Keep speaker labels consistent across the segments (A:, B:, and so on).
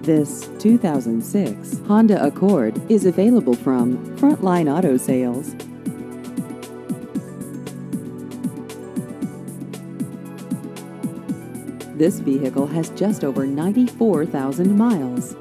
A: This 2006 Honda Accord is available from Frontline Auto Sales. This vehicle has just over 94,000 miles.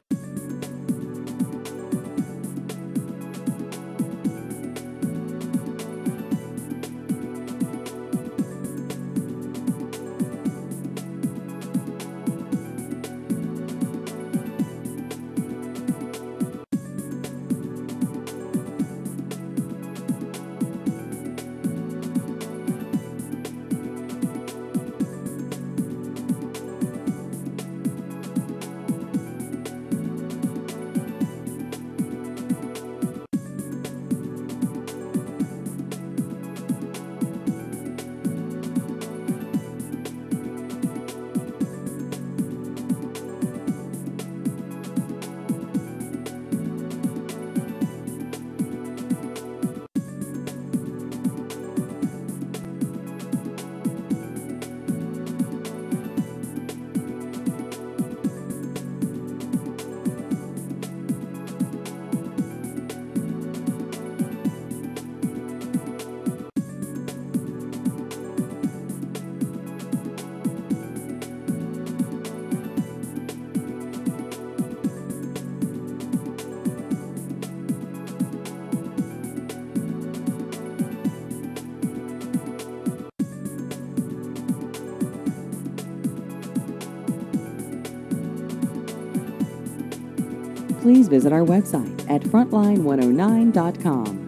A: Please visit our website at frontline109.com.